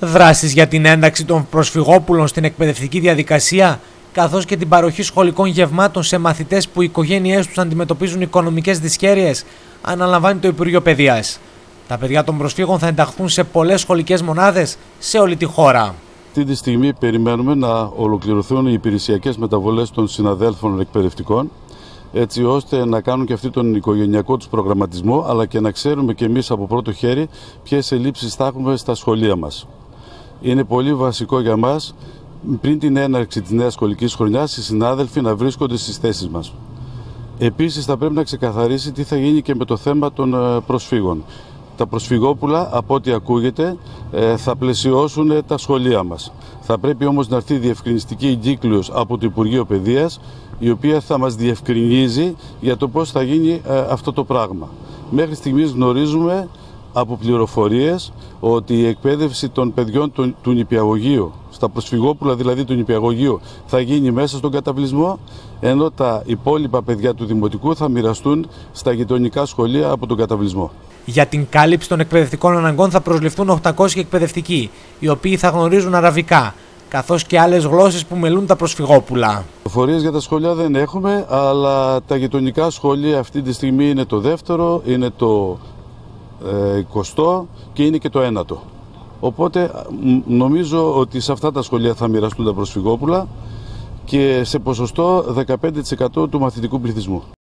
Δράσεις για την ένταξη των προσφυγόπουλων στην εκπαιδευτική διαδικασία, καθώς και την παροχή σχολικών γευμάτων σε μαθητές που οι οικογένειές τους αντιμετωπίζουν οικονομικές δυσχέρειες, αναλαμβάνει το Υπουργείο Παιδείας. Τα παιδιά των προσφύγων θα ενταχθούν σε πολλές σχολικές μονάδες σε όλη τη χώρα. Αυτή τη στιγμή περιμένουμε να ολοκληρωθούν οι υπηρεσιακές μεταβολές των συναδέλφων εκπαιδευτικών, έτσι ώστε να κάνουν και αυτοί τον οικογενειακό τους προγραμματισμό, αλλά και να ξέρουμε και εμείς από πρώτο χέρι ποιες ελλείψεις θα έχουμε στα σχολεία μας. Είναι πολύ βασικό για μας, πριν την έναρξη της νέας σχολικής χρονιάς, οι συνάδελφοι να βρίσκονται στις θέσεις μας. Επίσης, θα πρέπει να ξεκαθαρίσει τι θα γίνει και με το θέμα των προσφύγων. Τα προσφυγόπουλα, από ό,τι ακούγεται, θα πλαισιώσουν τα σχολεία μας. Θα πρέπει όμως να έρθει διευκρινιστική εγκύκλειος από το Υπουργείο Παιδείας, η οποία θα μας διευκρινίζει για το πώς θα γίνει αυτό το πράγμα. Μέχρι στιγμής γνωρίζουμε από πληροφορίες ότι η εκπαίδευση των παιδιών του νηπιαγωγείου, στα προσφυγόπουλα δηλαδή του νηπιαγωγείου, θα γίνει μέσα στον καταβλισμό, ενώ τα υπόλοιπα παιδιά του δημοτικού θα μοιραστούν στα γειτονικά σχολεία από τον καταβλισμό. Για την κάλυψη των εκπαιδευτικών αναγκών θα προσληφθούν 800 εκπαιδευτικοί, οι οποίοι θα γνωρίζουν αραβικά, καθώς και άλλες γλώσσες που μιλούν τα προσφυγόπουλα. Πληροφορίες για τα σχολεία δεν έχουμε, αλλά τα γειτονικά σχολεία αυτή τη στιγμή είναι το δεύτερο, είναι το 20ο και είναι και το 1ο. Οπότε νομίζω ότι σε αυτά τα σχολεία θα μοιραστούν τα προσφυγόπουλα και σε ποσοστό 15% του μαθητικού πληθυσμού.